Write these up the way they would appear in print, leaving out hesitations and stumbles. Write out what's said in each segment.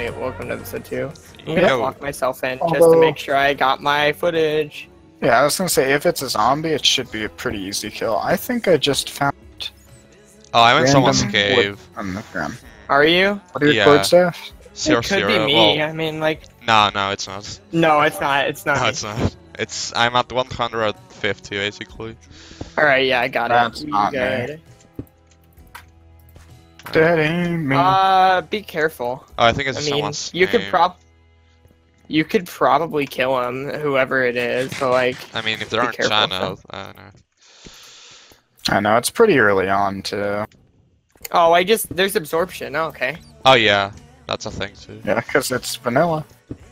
Alright, welcome to episode 2. I'm Yo. gonna lock myself in just to make sure I got my footage. Yeah, I was gonna say, if it's a zombie, it should be a pretty easy kill. I think I just found Oh, I'm in someone's random cave. wood on the ground. Are you? What are your Yeah. cord staff? Zero, It could zero. be me. Well, I mean, like, no, it's not. no, it's not. It's not. No, me. it's not. I'm at 150 basically. Alright, yeah, I got That's it. not You good. That ain't me. Be careful. Oh, I think it's I mean, someone's you could name. You could probably kill him, whoever it is. So like, I mean, if there be aren't careful, channels, I don't know. I know, it's pretty early on, too. oh, there's absorption. Oh, okay. Oh yeah, that's a thing too. Yeah, because it's vanilla.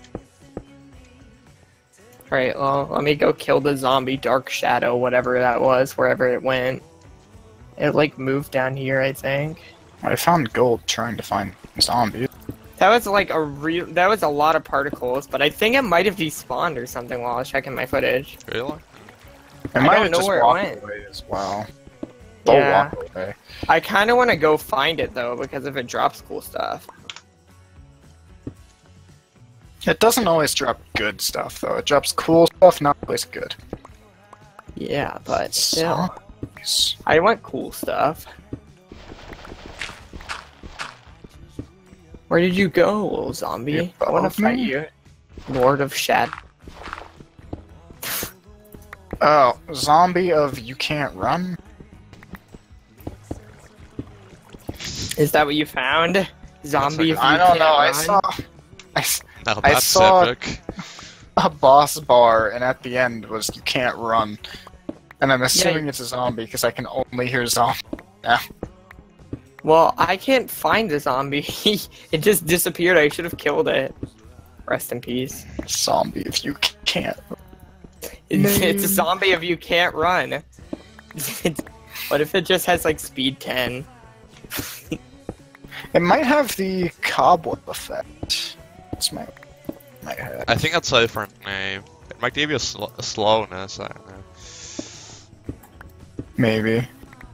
Alright, well, let me go kill the zombie Dark Shadow, whatever that was, wherever it went. It like moved down here, I think. I found gold trying to find zombies. That was like that was a lot of particles, but I think it might have despawned or something while I was checking my footage. Really? It I might don't have know just where it walked went. away as well. They'll Yeah. walk away. I kind of want to go find it though, because if it drops cool stuff. It doesn't always drop good stuff, though. It drops cool stuff, not always good. Yeah, but still. Zombies. I want cool stuff. Where did you go, little zombie? You're I want above to fight me? you. Lord of Shadow. Oh, zombie of you can't run? Is that what you found? Zombie if you I don't know, can't run? No, I that's saw- epic. a boss bar, and at the end was you can't run. And I'm assuming it's a zombie, because I can only hear zombie. Well, I can't find the zombie. It just disappeared. I should have killed it. Rest in peace. Zombie if you can't. It's a zombie if you can't run. What if it just has like speed 10? It might have the cobweb effect. That's my head. I think that's a different name. It might give you a slowness. I don't know. Maybe.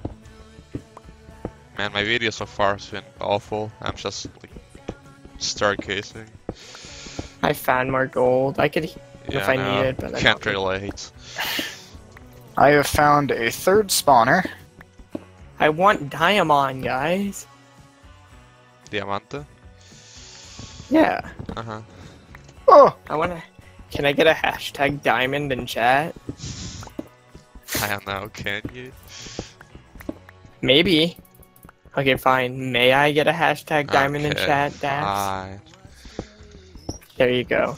Man, my video so far has been awful. I'm just like stargazing. I found more gold. I could Yeah, if I no, needed, but I can't don't. relate. I have found a third spawner. I want diamond, guys. Diamante? Yeah. Uh huh. Oh! I wanna. Can I get a hashtag diamond in chat? I don't know, can you? Maybe. Okay, fine. May I get a hashtag diamond in Okay, chat, Dax? fine. There you go.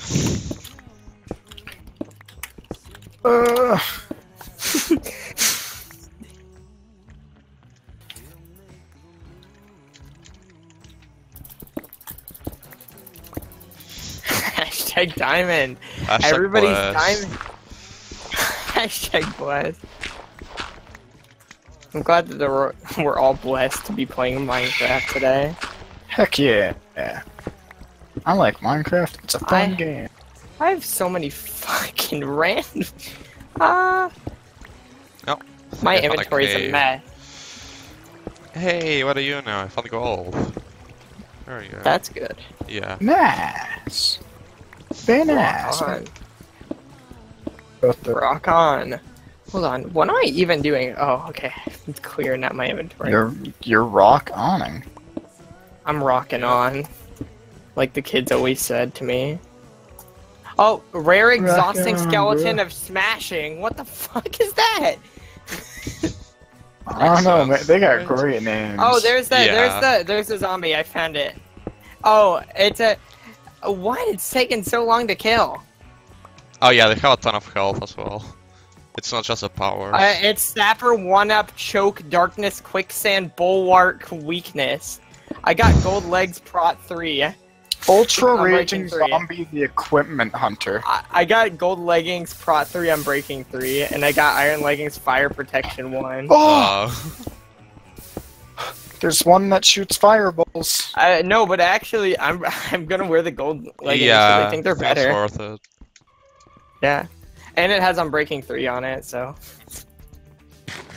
Hashtag diamond. Hashtag Everybody's bless. diamond. Hashtag blessed. I'm glad that we're all blessed to be playing Minecraft today. Heck yeah. I like Minecraft. It's a fun I- game. I have so many fucking random. Oh, My I found a inventory's a cave. mess. Hey, what do you know? I found gold. There you go. That's good. Yeah. Nice. Very nice. Rock on. Both the- Rock on. Hold on. What am I even doing? Oh, okay. It's clearing out my inventory. You're rock oning. I'm rocking on. Like the kids always said to me. Oh, rare exhausting on, skeleton bro. of smashing. What the fuck is that? I don't know, man. They got Right. great names. Oh, there's Yeah. there's the zombie. I found it. Oh, it's a. What? It's taking so long to kill. Oh yeah, they have a ton of health as well. It's not just a power. It's Sapper, 1-Up, Choke, Darkness, Quicksand, Bulwark, Weakness. I got Gold Legs, Prot 3. Ultra I'm Raging breaking 3. Zombie the Equipment Hunter. I got Gold Leggings, Prot 3, I'm Breaking 3. And I got Iron Leggings, Fire Protection 1. Oh! Uh, There's one that shoots fireballs. No, but actually, I'm gonna wear the Gold Leggings yeah, because I think they're it's better. worth it. Yeah. And it has Unbreaking 3 on it, so.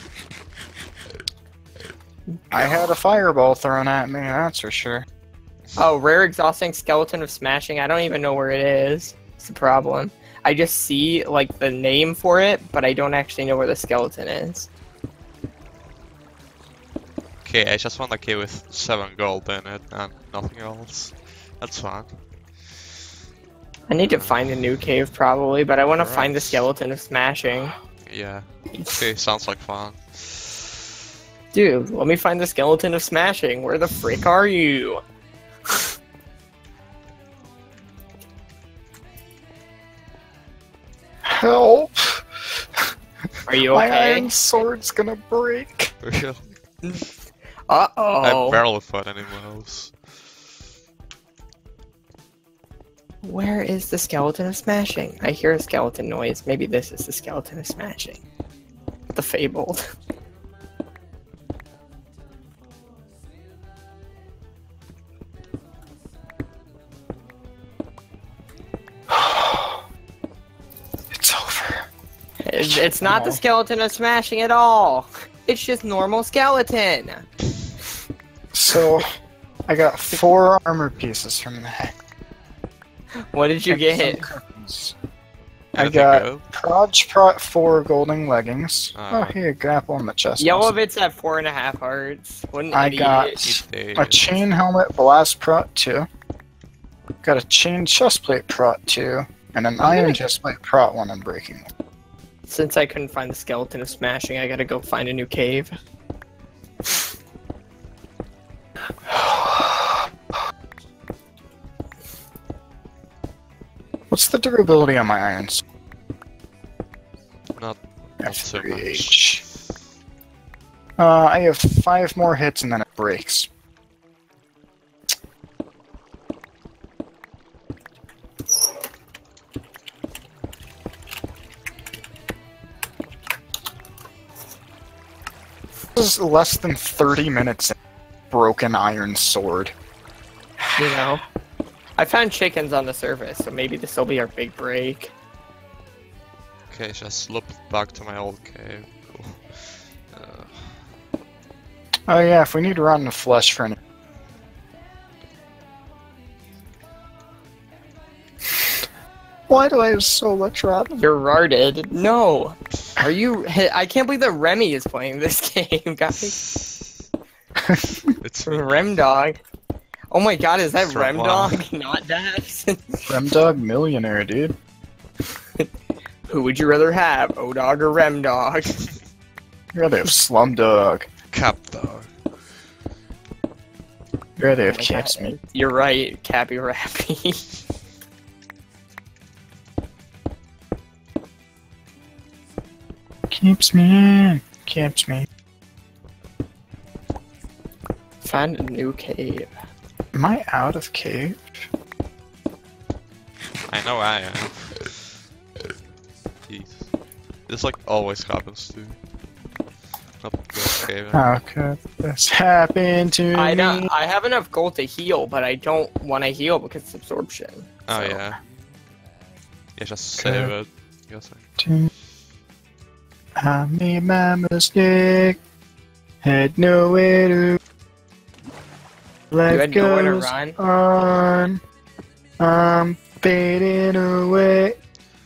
I had a fireball thrown at me, that's for sure. Oh, rare exhausting skeleton of smashing. I don't even know where it is. It's the problem. I just see like the name for it, but I don't actually know where the skeleton is. Okay, I just found a key with 7 gold in it and nothing else. That's fine. I need to find a new cave probably, but I want to Right. find the skeleton of smashing. Yeah. Okay, sounds like fun. Dude, let me find the skeleton of smashing. Where the frick are you? Help! Are you My okay? iron sword's gonna break. I Uh-oh. barely fought any mobs. Where is the skeleton of smashing? I hear a skeleton noise. Maybe this is the skeleton of smashing. The fabled. It's over. It's not the skeleton of smashing at all. It's just normal skeleton. So, I got 4 armor pieces from that. What did you And get? some cookies. I Anything got good? Proj Prot 4 golden leggings. Oh. Oh, here, grapple on the chest. Yellow muscle. bit's at 4.5 hearts. What an I idiot. got Eat a chain helmet Blast Prot 2. Got a chain chestplate Prot 2. And an iron chestplate Prot 1 and breaking. Since I couldn't find the skeleton of smashing, I gotta go find a new cave. What's the durability on my irons? Not so much. F3H. I have 5 more hits and then it breaks. This is less than 30 minutes in broken iron sword. You know? I found chickens on the surface, so maybe this will be our big break. Okay, just loop back to my old cave. Cool. Oh yeah, if we need rotten flesh for any... Why do I have so much rotten? You're rotted. No! Are you... I can't believe that Remy is playing this game, guys. It's me. Rem Dog. Oh my god, is that It's Rem Rem Dog? Not Dax? Remdog millionaire, dude. Who would you rather have, O-Dog or Rem Dog? You'd rather have Slumdog. Cap dog. You'd rather have Oh my Camps God. Me. You're right, Cappy Rappy. Keeps me. Camps Me. Found a new cave. Am I out of cave? I know I am. Jeez. This like always happens to. Okay, How could this happen to I me? have enough gold to heal, but I don't want to heal because it's absorption. Oh so. yeah. Yeah, just save it. Guess I made my mistake. Had nowhere to. Life had nowhere to goes run? on. I'm fading away.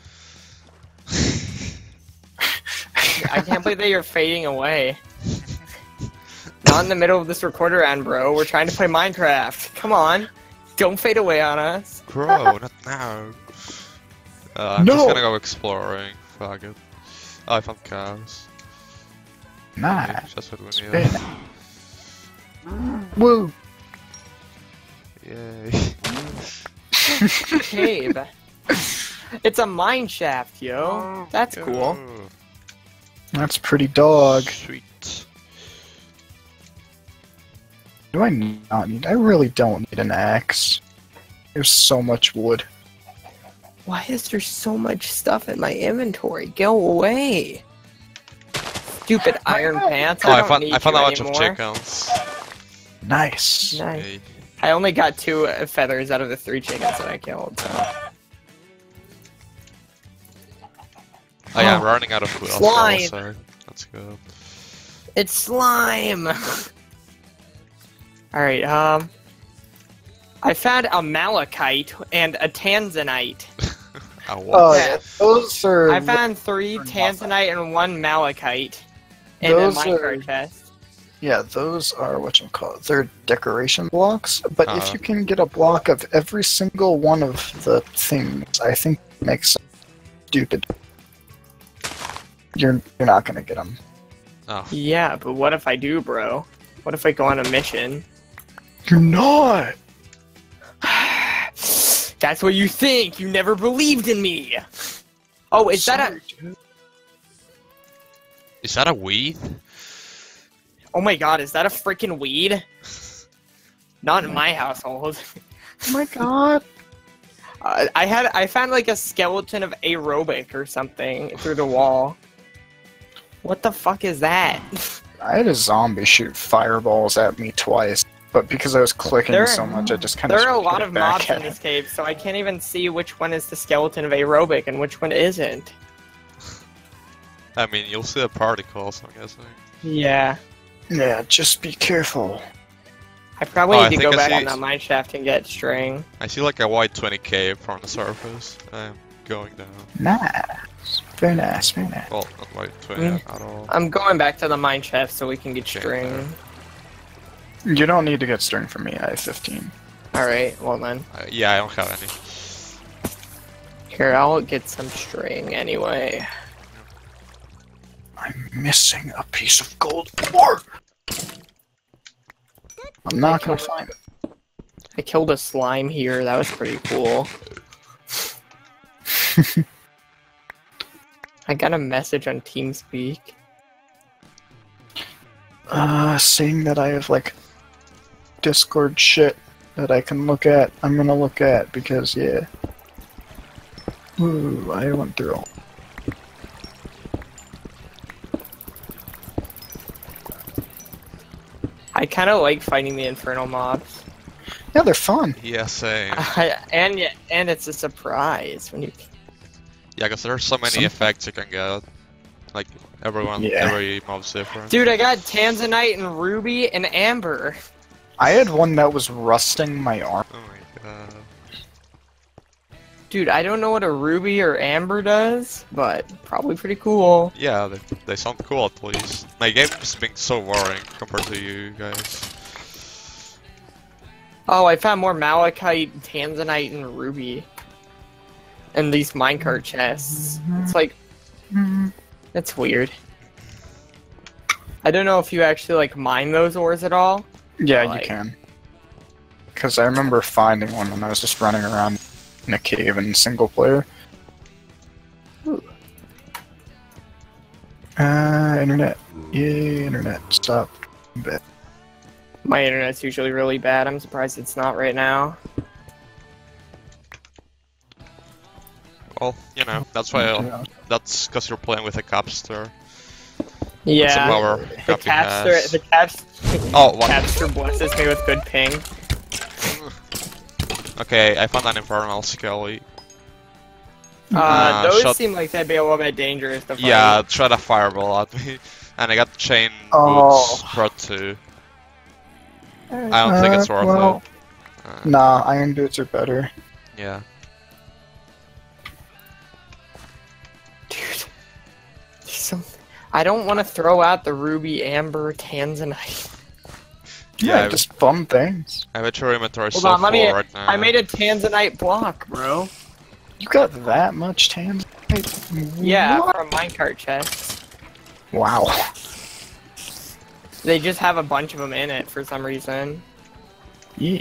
I can't believe that you're fading away. Not in the middle of this recorder round, bro. We're trying to play Minecraft. Come on. Don't fade away on us. Bro, not now. I'm No! just gonna go exploring. Fuck it. Oh, I found cows. Nice. Okay, just what we need. Woo. Yay. Cave. It's a mine shaft, yo. That's cool. Yo. That's pretty dog. Sweet. Do I not need? I really don't need an axe. There's so much wood. Why is there so much stuff in my inventory? Go away. Stupid iron pants. Oh, I I don't found need a you bunch of anymore. chickens. Nice. Nice. Yay. I only got 2 feathers out of the 3 chickens that I killed, so. Oh yeah, I'm running out of food. Slime. Also. Let's go. It's slime! Alright, I found a malachite and a tanzanite. Oh, Oh, what? yeah, those are. I found 3 tanzanite and 1 malachite in a Those minecart are- chest. Yeah, those are whatchamacallit. They're decoration blocks, but if Uh. you can get a block of every single one of the things, I think it makes sense. Stupid. You're not gonna get them. Oh. Yeah, but what if I do, bro? What if I go on a mission? You're not. That's what you think. You never believed in me. Oh, is that a? Is that a weed? Oh my god, is that a freaking weed? Not in my household. Oh my god. I found like a skeleton of aerobic or something through the wall. What the fuck is that? I had a zombie shoot fireballs at me twice, but because I was clicking so much, I just kind of. There are a lot of mobs in this cave, so I can't even see which one is the skeleton of aerobic and which one isn't. I mean, you'll see the particles, I'm guessing. Yeah. Yeah, just be careful. I probably Oh, need I to go think I back on see- that mine shaft and get string. I see like a white 20k from the surface. I'm going down. Nice. Very nice, very nice. Well, not white 20 at all. I'm going back to the mine shaft so we can get Okay. string. You don't need to get string from me, I have 15. Alright, well then. Yeah, I don't have any. Here, I'll get some string anyway. I'm missing a piece of gold ore! I'm not gonna find it. I killed a slime here, that was pretty cool. I got a message on TeamSpeak. Saying that I have, like, Discord shit that I can look at, I'm gonna look at, because, yeah. Ooh, I went through all. I kind of like fighting the infernal mobs. Yeah, they're fun. Yeah, same. And it's a surprise when you. Yeah, because there's so many effects you can get. Like, every mob's different. Dude, I got tanzanite and ruby and amber. I had one that was rusting my arm. Oh my god. Dude, I don't know what a ruby or amber does, but probably pretty cool. Yeah, they sound cool at least. My game is being so boring compared to you guys. Oh, I found more malachite, tanzanite, and ruby. In these minecart chests. It's like... That's weird. I don't know if you actually, like, mine those ores at all. Yeah, Like- you can. Because I remember finding one when I was just running around in a cave in single player. Ooh. Internet. Yay, internet. Stop. Bet. My internet's usually really bad. I'm surprised it's not right now. Well, you know, that's why. That's because you're playing with a capster. Yeah. That's a power The Cappy has. Oh, what? capster blesses me with good ping. Okay, I found an infernal skelly. Those shot- seem like they'd be a little bit dangerous to fight. Yeah, tried a fireball at me, and I got chain Oh. boots Pro 2. I don't think it's worth well, it. Nah, iron boots are better. Yeah. Dude. There's some... I don't want to throw out the ruby, amber, tanzanite. Yeah, I- just fun things. I bet your inventory is Hold so on, full let me... right now. I made a tanzanite block, bro. You got that much tan? Yeah, What? from minecart chests. Wow. They just have a bunch of them in it for some reason. Yeah.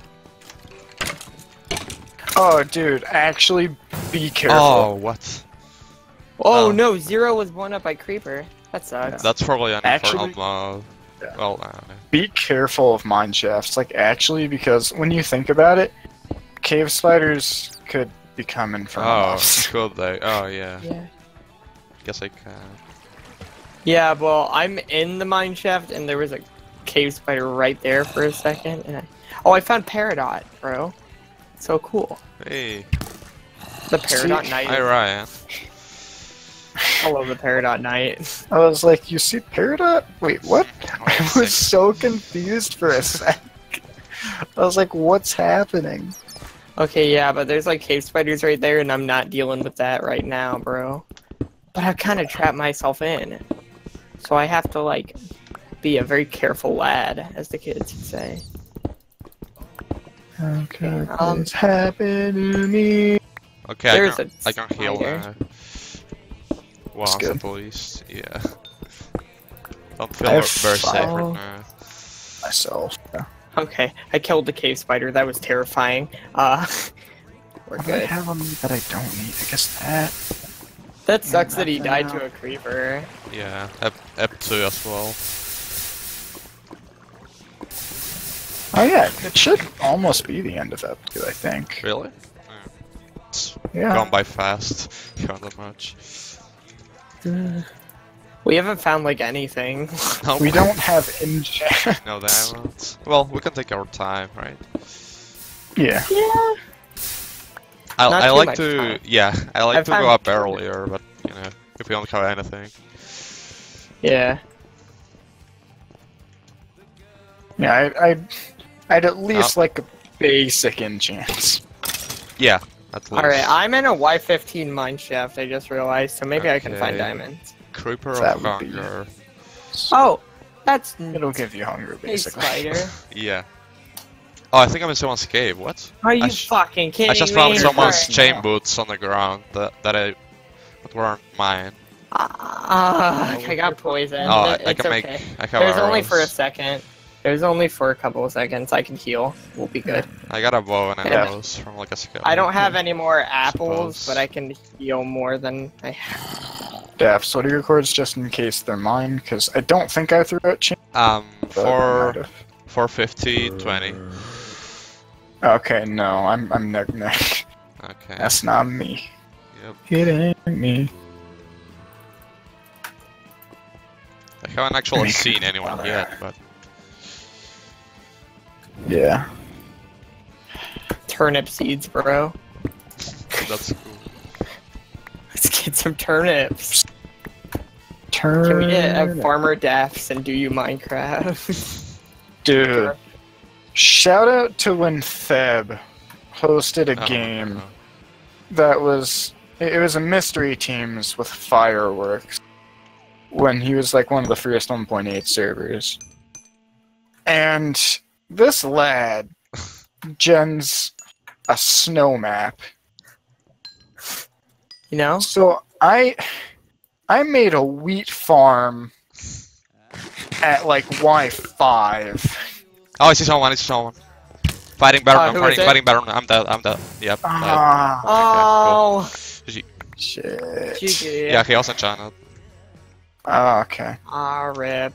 Oh, dude, actually, be careful. Oh, what? Oh Oh. no, Zero was blown up by Creeper. That sucks. That's probably an Actually- infernal mob. Yeah. Well, I don't know. Be careful of mine shafts, like, actually, because when you think about it, cave spiders could become infernal Oh, mobs. could they? Oh, yeah. Yeah. Guess I can. Yeah, well, I'm in the mine shaft and there was a cave spider right there for a second, and I found Peridot, bro. So cool. Hey. The Peridot See, Knight. Hi, Ryan. I love the Peridot Knight. I was like, you see Peridot? Wait, what? I Sick. was so confused for a sec. I was like, what's happening? Okay, yeah, but there's like cave spiders right there, and I'm not dealing with that right now, bro. But I kind of trapped myself in. So I have to, like, be a very careful lad, as the kids would say. Okay, what's happening to me? Okay, There's I can heal spider. once good. at least. Yeah. Don't feel I very have safe right foul. now. Myself. Yeah. Okay, I killed the cave spider. That was terrifying. We're What do I good. have on me that I don't need? I guess that. That sucks that he nothing died else. to a creeper. Yeah, EP2 as well. Oh yeah, it should almost be the end of EP2, I think. Really? It's Yeah. gone by fast. Kinda much. We haven't found, like, anything. No, We don't have engine. no diamonds. Well, we can take our time, right? Yeah. Yeah. I Not too like much to, time. yeah, I like I've to go found- up earlier, but you know, if we don't have anything. Yeah. Yeah, I'd at least like a basic enchant. Yeah, at least. Alright, I'm in a Y15 mine shaft, I just realized, so maybe I can find Okay. diamonds. Creeper That of would be- Hunger. Oh! That's It'll give you hunger, Hey, basically. spider. Yeah. Oh, I think I'm in someone's cave. What? Are you I fucking kidding me? I just found someone's Alright. chain No. boots on the ground that weren't mine. I got poisoned. Oh, I It's can make. okay. I have There's only for a arrows. second. There's only for a couple of seconds. I can heal. We'll be good. I got a bow and Yeah. arrows from like a scout. I don't have any more apples, Suppose. but I can heal more than I have. Daph, what are your chords just in case they're mine? Because I don't think I threw out chain. but I might For have. 450, 20. Okay, no, I'm neck. Okay. That's not me. Yep. It ain't me. I haven't actually Make seen it anyone better. yet, but Yeah. Turnip seeds, bro. that's cool. Let's get some turnips. Turn. Can we get a farmer Daphs and do you Minecraft? Dude. Shout out to when Theb hosted a Oh, game no. that was. It was a mystery teams with fireworks. When he was like one of the first 1.8 servers. And this lad gens a snow map. You know? So I made a wheat farm at like Y5. Oh, I see someone. I see someone. Fighting Baron. I'm who fighting. is it? Fighting Baron. I'm dead. I'm dead. Yep. dead. Oh, Shit. GG. Yeah, he also enchanted. Oh, okay. Ah, rip.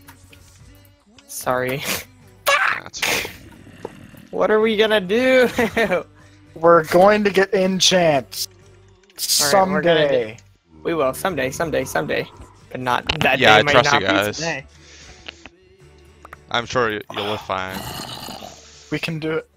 Sorry. Yeah, that's fine. What are we gonna do? We're going to get enchants Alright, we're gonna someday. We will someday, but not that Yeah, day. I Might trust not you be guys. today. I'm sure you'll be fine. We can do it.